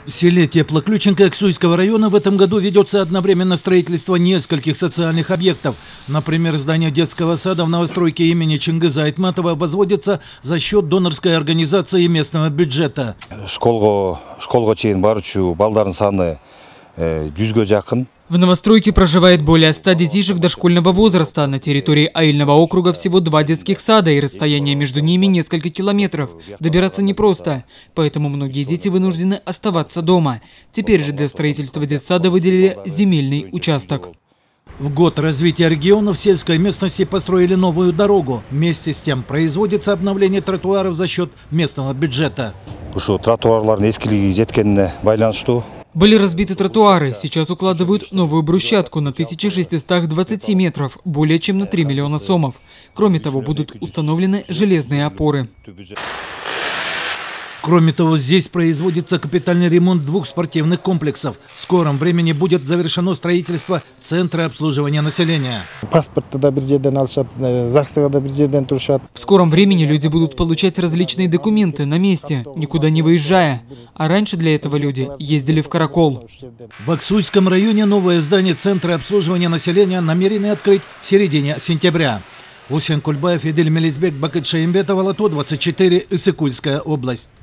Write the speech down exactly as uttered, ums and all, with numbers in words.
В селе Теплоключенко Аксуйского района в этом году ведется одновременно строительство нескольких социальных объектов. Например, здание детского сада в новостройке имени Чингиза Айтматова возводится за счет донорской организации и местного бюджета. Школго, школго чейин баручу балдарын саны жүзгө жакын. В новостройке проживает более ста детишек дошкольного возраста. На территории Аильного округа всего два детских сада, и расстояние между ними несколько километров. Добираться непросто, поэтому многие дети вынуждены оставаться дома. Теперь же для строительства детсада выделили земельный участок. В год развития региона в сельской местности построили новую дорогу. Вместе с тем производится обновление тротуаров за счет местного бюджета. Были разбиты тротуары, сейчас укладывают новую брусчатку на тысячу шестьсот двадцать метров, более чем на три миллиона сомов. Кроме того, будут установлены железные опоры. Кроме того, здесь производится капитальный ремонт двух спортивных комплексов. В скором времени будет завершено строительство центра обслуживания населения. В скором времени люди будут получать различные документы на месте, никуда не выезжая. А раньше для этого люди ездили в Каракол. В Аксуйском районе новое здание центра обслуживания населения намерены открыть в середине сентября. Усен Кульбаев, Эдель Мелизбек, Бакыт Шаимбетов, Алату, двадцать четыре, Иссыкульская область.